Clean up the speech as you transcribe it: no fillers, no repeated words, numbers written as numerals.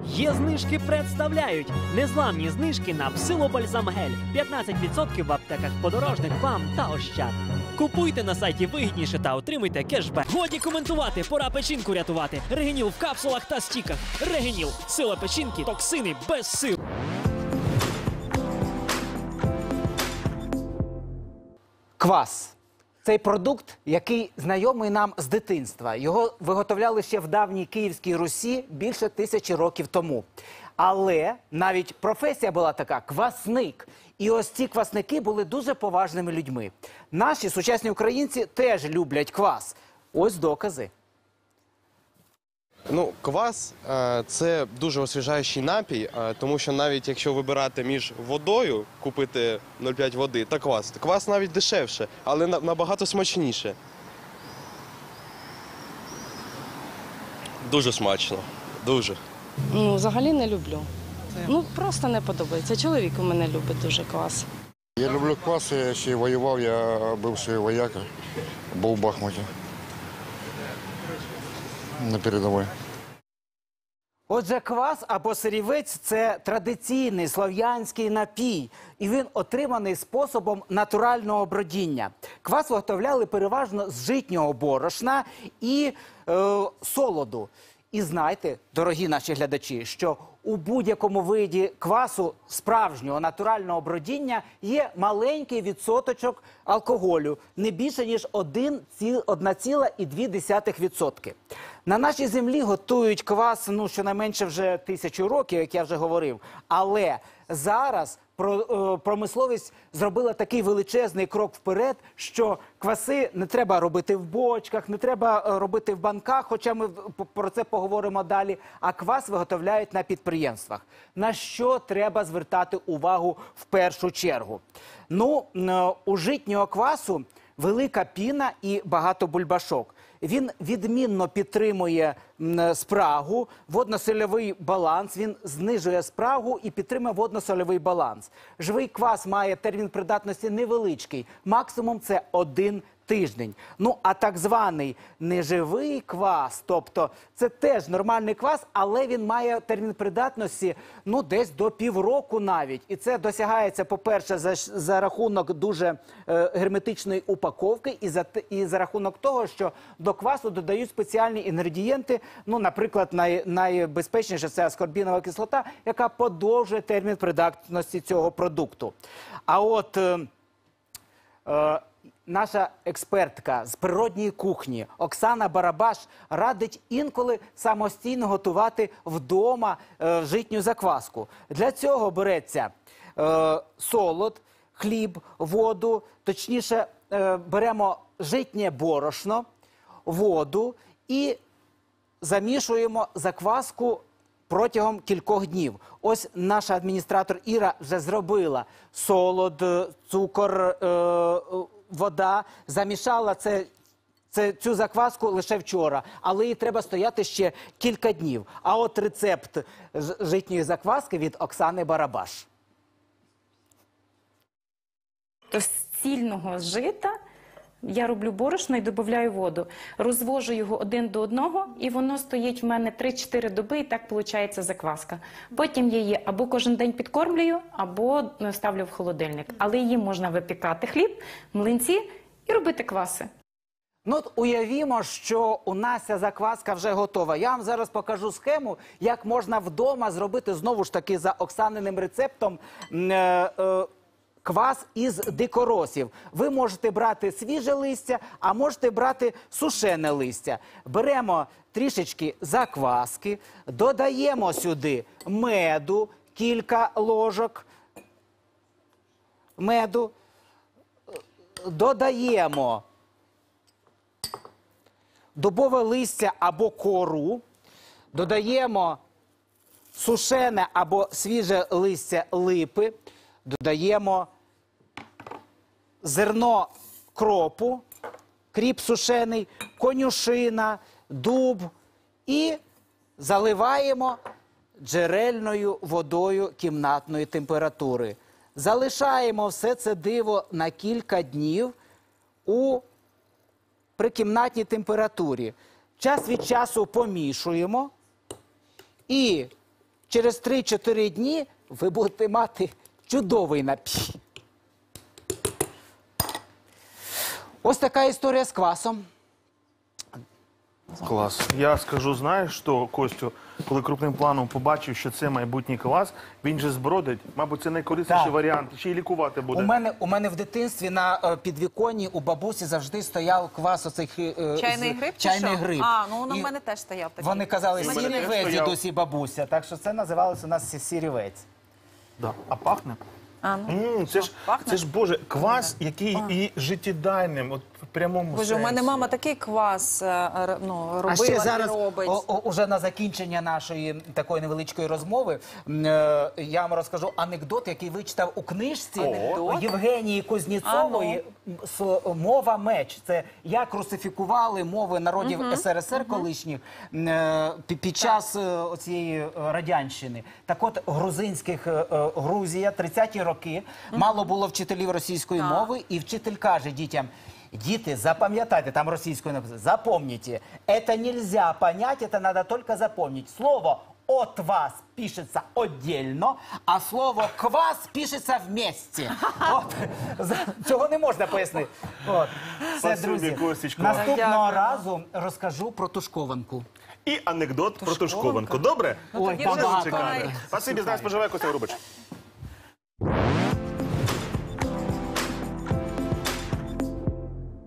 Є знижки представляють незламні знижки на Псилобальзам-гель. 15% в аптеках «Подорожник», «БАМ» та «Ощад». Купуйте на сайті вигідніше та отримуйте кешбек. Годі коментувати, пора печінку рятувати. Регеніл в капсулах та стіках. Регеніл – сила печінки, токсини без сил. Квас. Цей продукт, який знайомий нам з дитинства. Його виготовляли ще в давній Київській Русі більше 1000 років тому. Але навіть професія була така – квасник. І ось ці квасники були дуже поважними людьми. Наші сучасні українці теж люблять квас. Ось докази. Квас – це дуже освіжаючий напій, тому що навіть якщо вибирати між водою, купити 0,5 води та квас навіть дешевше, але набагато смачніше. Дуже смачно, дуже. Взагалі не люблю. Просто не подобається. Чоловік у мене любить дуже квас. Я люблю квас, я ще воював, я бивший вояка, був в Бахмуті на передовій. Отже, квас або сирівець – це традиційний слов'янський напій. І він отриманий способом натурального бродіння. Квас виготовляли переважно з житнього борошна і солоду. І знайте, дорогі наші глядачі, що у будь-якому виді квасу справжнього натурального бродіння є маленький відсоточок алкоголю, не більше, ніж 1,2%. На нашій землі готують квас, щонайменше вже 1000 років, як я вже говорив. Але зараз промисловість зробила такий величезний крок вперед, що кваси не треба робити в бочках, не треба робити в банках, хоча ми про це поговоримо далі, а квас виготовляють на підприємствах. На що треба звертати увагу в першу чергу? У житнього квасу велика піна і багато бульбашок. Він відмінно підтримує спрагу, водно-сольовий баланс, він знижує спрагу і підтримує водно-сольовий баланс. Живий квас має термін придатності невеличкий, максимум це 1 тиждень. А так званий неживий квас, тобто це теж нормальний квас, але він має термін придатності десь до півроку навіть. І це досягається, по-перше, за рахунок дуже герметичної упаковки і за рахунок того, що до квасу додають спеціальні інгредієнти, наприклад, найбезпечніше це аскорбінова кислота, яка подовжує термін придатності цього продукту. А от наша експертка з природньої кухні Оксана Барабаш радить інколи самостійно готувати вдома житню закваску. Для цього береться солод, хліб, воду, точніше беремо житнє борошно, воду і замішуємо закваску протягом кількох днів. Ось наша адміністратор Іра вже зробила солод, цукор, вода, замішала цю закваску лише вчора, але їй треба стояти ще кілька днів. А от рецепт житньої закваски від Оксани Барабаш. З цільного жита я роблю борошно і додаю воду. Розвожу його 1 до 1, і воно стоїть в мене 3-4 доби, і так виходить закваска. Потім я її або кожен день підкормлюю, або ставлю в холодильник. Але її можна випікати хліб, млинці і робити кваси. Уявімо, що у нас ця закваска вже готова. Я вам зараз покажу схему, як можна вдома зробити, знову ж таки, за Оксаниним рецептом, квас із дикоросів. Ви можете брати свіже листя, а можете брати сушене листя. Беремо трішечки закваски, додаємо сюди меду, кілька ложок меду, додаємо дубове листя або кору, додаємо сушене або свіже листя липи, додаємо зерно кропу, кріп сушений, конюшина, дуб і заливаємо джерельною водою кімнатної температури. Залишаємо все це диво на кілька днів при кімнатній температурі. Час від часу помішуємо і через 3-4 дні ви будете мати чудовий напій. Ось така історія з квасом. Клас. Я скажу, знаєш що, Костю, коли крупним планом побачив, що це майбутній квас, він же збродить. Мабуть, це найкорисніший Так. варіант. Ще й лікувати буде. У мене в дитинстві на підвіконні у бабусі завжди стояв квас оцих... Чайний гриб чи Чайний що? гриб. А, ну на І мене теж стояв такий. Вони казали У мене теж сірівець, стояв. дідусь і бабуся. Так що це називалося у нас сірівець. Да. А пахне? А, ну, пахне? Це ж, Боже, квас, який і життєдайним, от в прямому Боже, у мене сенсі. мама такий квас А робила ще і зараз, робить. уже на закінчення нашої такої невеличкої розмови, я вам розкажу анекдот, який вичитав у книжці Анекдот? Євгенії Кузнєцової «Мова меч». Це як русифікували мови народів СРСР колишніх під час цієї радянщини. Так от, Грузія, 30-ті роки, мало було вчителів російської мови, і вчитель каже дітям: «Діти, запам'ятайте», там російською написано, «запомните, это нельзя понять, это надо только запомнить. Слово «от вас» пишется отдельно, а слово «квас» пишется вместе». От, цього не можна пояснити. От. Все, Спасибі, друзі, Костічко. наступного Дякую. разу розкажу про тушкованку. І анекдот про Тушкованку. Добре? Ой, тоді там вже багато. чекаю. Спасибі, з нас споживає Костя Грубич.